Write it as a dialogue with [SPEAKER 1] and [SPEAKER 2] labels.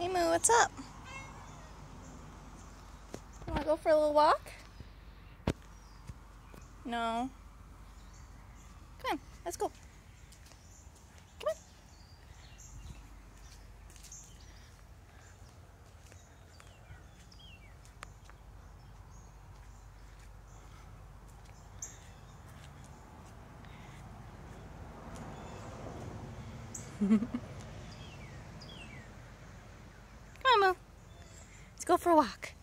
[SPEAKER 1] Hey Moo, what's up? You wanna go for a little walk? No. Come on, let's go. Come on. Come on, Moo. Let's go for a walk.